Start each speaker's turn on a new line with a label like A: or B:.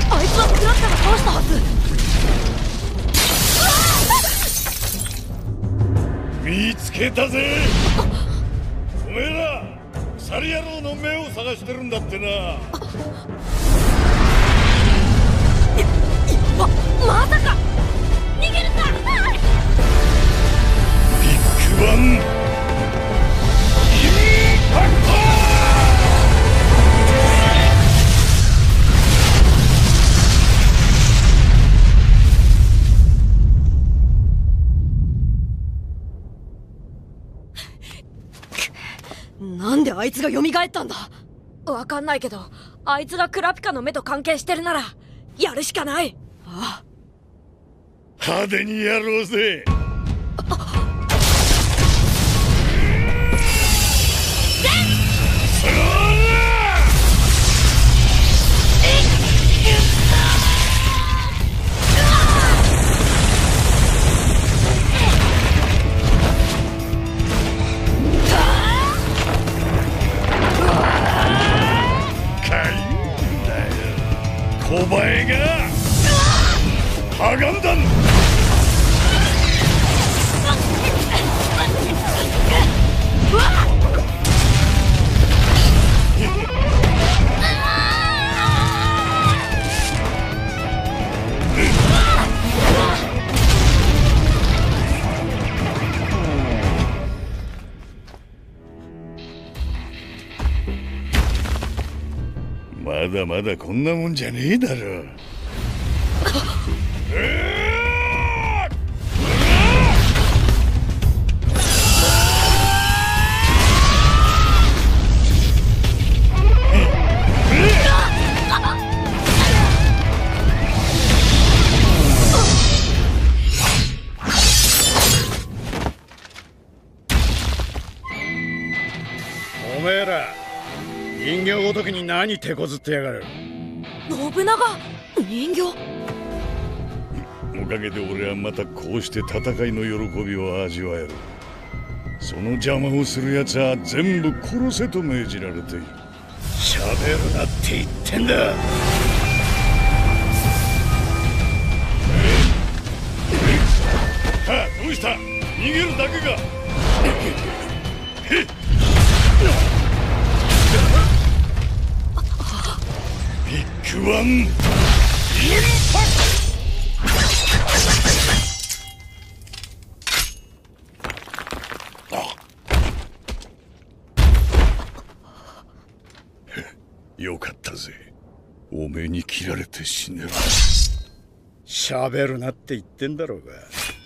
A: あいつはクラッカが倒したはず。
B: 見つけたぜ。おめえら鎖野郎の目を探してるんだってな。
A: まさか逃げるんだ。
B: ビッグバンインパクト。
A: なんであいつが蘇ったんだ。わかんないけど、あいつがクラピカの目と関係してるならやるしかない。ああ、
B: 派手にやろうぜ。小林がハガンダン。まだまだこんなもんじゃねえだろ。おめえら人形ごときに何手こずってやがる。
A: 信長人形。
B: おかげで俺はまたこうして戦いの喜びを味わえる。その邪魔をする奴は全部殺せと命じられている。喋るなって言ってんだ。はあ、どうした？逃げるだけか。ビッグワンインパクト。よかったぜ。おめえに切られて死ねば。喋るなって言ってんだろうが。